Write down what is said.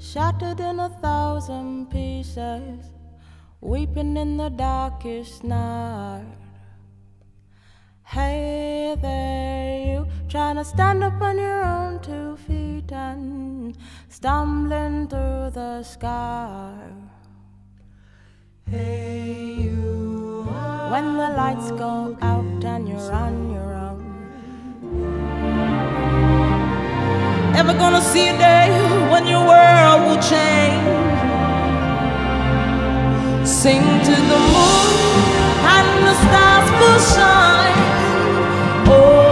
shattered in 1,000 pieces, weeping in the darkest night. Hey there, you trying to stand up on your own 2 feet and stumbling through the sky. Hey you, when the lights go out and you're on your own. Ever gonna see a day when your world will change? Sing to the moon and the stars will shine. Oh,